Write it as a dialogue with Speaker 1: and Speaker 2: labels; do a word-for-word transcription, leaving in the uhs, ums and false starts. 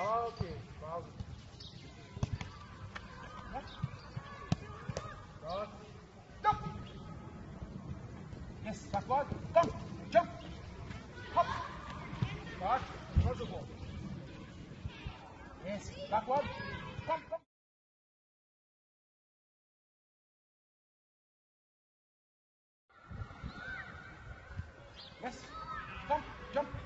Speaker 1: Okay, pause. Start. Jump. Yes, backward. Come. Jump. Hop. Start. Cross the ball. Yes, backward. Come, come. Yes. Come. Jump.